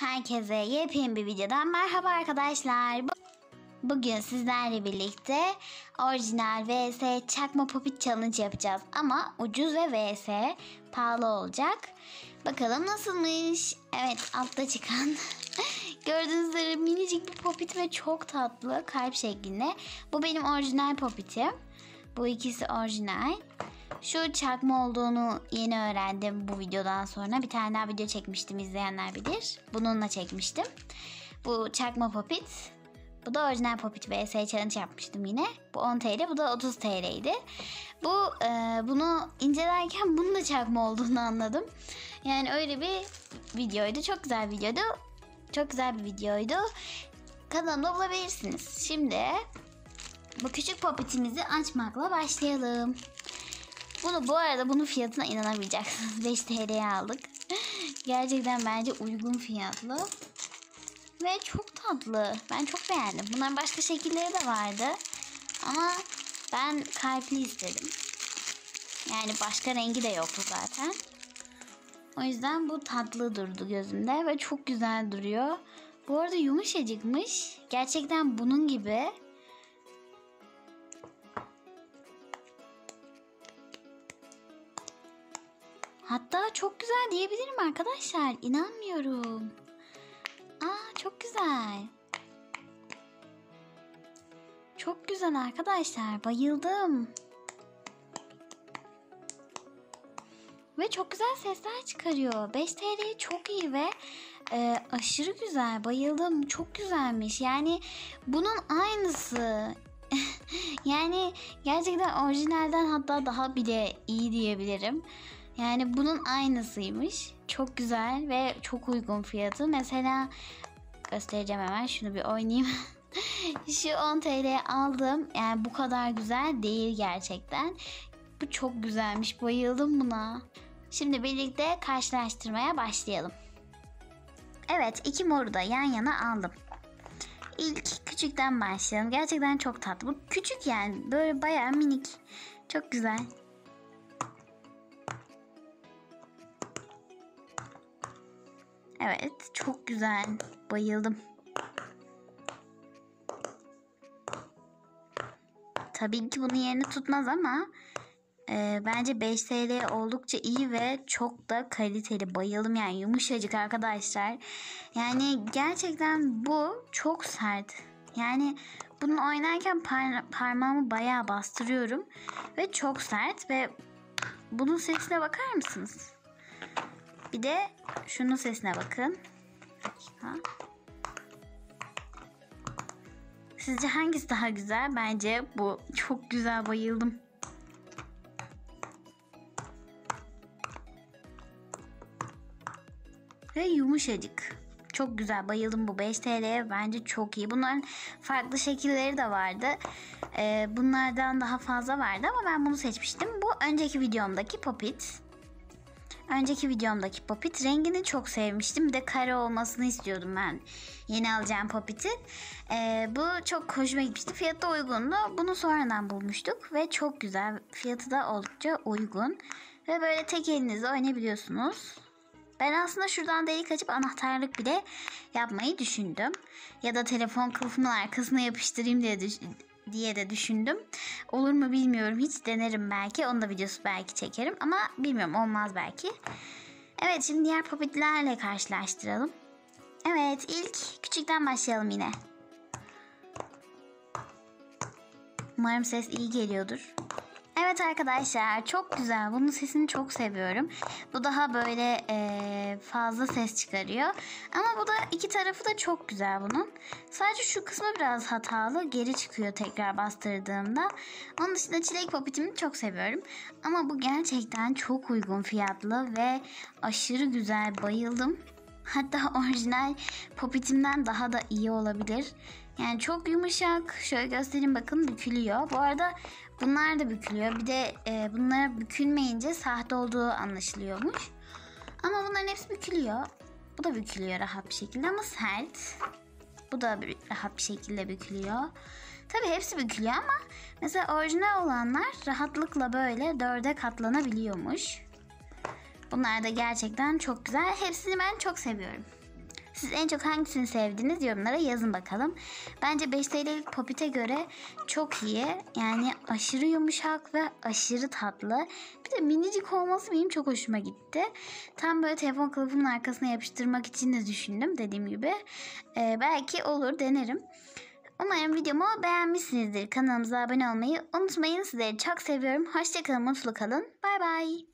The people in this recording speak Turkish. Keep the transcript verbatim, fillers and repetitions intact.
Herkese yepyeni bir videodan merhaba arkadaşlar. Bugün sizlerle birlikte orijinal vs çakma popit challenge yapacağız. Ama ucuz ve vs pahalı olacak. Bakalım nasılmış. Evet, altta çıkan gördüğünüz üzere minicik bir popit ve çok tatlı, kalp şeklinde. Bu benim orijinal popitim. Bu ikisi orijinal. Şu çakma olduğunu yeni öğrendim bu videodan sonra. Bir tane daha video çekmiştim, izleyenler bilir. Bununla çekmiştim. Bu çakma popit. Bu da orijinal popit vs challenge yapmıştım yine. Bu on TL, bu da otuz TL'ydi. Bu e, bunu incelerken bunun da çakma olduğunu anladım. Yani öyle bir videoydu. Çok güzel bir videoydu. Çok güzel bir videoydu. Kanalımda bulabilirsiniz. Şimdi bu küçük popitimizi açmakla başlayalım. Bunu bu arada bunun fiyatına inanamayacaksınız. beş TL'ye aldık. Gerçekten bence uygun fiyatlı. Ve çok tatlı. Ben çok beğendim. Bunların başka şekilleri de vardı. Ama ben kalpli istedim. Yani başka rengi de yoktu zaten. O yüzden bu tatlı durdu gözümde. Ve çok güzel duruyor. Bu arada yumuşacıkmış. Gerçekten bunun gibi. Hatta çok güzel diyebilirim arkadaşlar. İnanmıyorum. Aa, çok güzel. Çok güzel arkadaşlar. Bayıldım. Ve çok güzel sesler çıkarıyor. beş TL çok iyi ve e, aşırı güzel. Bayıldım. Çok güzelmiş. Yani bunun aynısı. Yani gerçekten orijinalden hatta daha bile iyi diyebilirim. Yani bunun aynısıymış. Çok güzel ve çok uygun fiyatı. Mesela göstereceğim hemen. Şunu bir oynayayım. Şu on TL'ye aldım. Yani bu kadar güzel değil gerçekten. Bu çok güzelmiş. Bayıldım buna. Şimdi birlikte karşılaştırmaya başlayalım. Evet, iki moru da yan yana aldım. İlk küçükten başlayalım. Gerçekten çok tatlı. Bu küçük yani. Böyle bayağı minik. Çok güzel. Evet, çok güzel. Bayıldım. Tabii ki bunun yerini tutmaz ama e, bence beş TL oldukça iyi ve çok da kaliteli. Bayıldım yani, yumuşacık arkadaşlar. Yani gerçekten bu çok sert. Yani bunu oynarken par- parmağımı bayağı bastırıyorum ve çok sert ve bunun sesine bakar mısınız? Bir de şunun sesine bakın. Ha. Sizce hangisi daha güzel? Bence bu çok güzel, bayıldım. Ve yumuşacık. Çok güzel, bayıldım. Bu beş TL'ye bence çok iyi. Bunların farklı şekilleri de vardı. Ee, bunlardan daha fazla vardı ama ben bunu seçmiştim. Bu önceki videomdaki popit. Önceki videomdaki popit, rengini çok sevmiştim. Bir de kare olmasını istiyordum ben yeni alacağım popitin. Ee, bu çok hoşuma gitmişti. Fiyatı da uygundu. Bunu sonradan bulmuştuk ve çok güzel. Fiyatı da oldukça uygun. Ve böyle tek elinizle oynayabiliyorsunuz. Ben aslında şuradan delik açıp anahtarlık bile yapmayı düşündüm. Ya da telefon kılıfımın arkasına yapıştırayım diye düşündüm. diye de düşündüm. Olur mu bilmiyorum. Hiç denerim belki. Onun da videosu belki çekerim. Ama bilmiyorum, olmaz belki. Evet, şimdi diğer popitlerle karşılaştıralım. Evet, ilk küçükten başlayalım yine. Umarım ses iyi geliyordur. Evet arkadaşlar, çok güzel. Bunun sesini çok seviyorum. Bu daha böyle e, fazla ses çıkarıyor. Ama bu da iki tarafı da çok güzel bunun. Sadece şu kısmı biraz hatalı. Geri çıkıyor tekrar bastırdığımda. Onun dışında çilek popitimi çok seviyorum. Ama bu gerçekten çok uygun fiyatlı ve aşırı güzel. Bayıldım. Hatta orijinal popitimden daha da iyi olabilir. Yani çok yumuşak. Şöyle göstereyim, bakın, bükülüyor. Bu arada bunlar da bükülüyor. Bir de e, bunlara bükülmeyince sahte olduğu anlaşılıyormuş. Ama bunların hepsi bükülüyor. Bu da bükülüyor rahat bir şekilde ama sert. Bu da bir, rahat bir şekilde bükülüyor. Tabii hepsi bükülüyor ama mesela orijinal olanlar rahatlıkla böyle dörde katlanabiliyormuş. Bunlar da gerçekten çok güzel. Hepsini ben çok seviyorum. Siz en çok hangisini sevdiniz? Yorumlara yazın bakalım. Bence beş T L'lik Popit'e göre çok iyi. Yani aşırı yumuşak ve aşırı tatlı. Bir de minicik olması benim çok hoşuma gitti. Tam böyle telefon kılıfının arkasına yapıştırmak için de düşündüm dediğim gibi. Ee, belki olur, denerim. Umarım videomu beğenmişsinizdir. Kanalımıza abone olmayı unutmayın. Sizleri çok seviyorum. Hoşça kalın, mutlu kalın. Bay bay.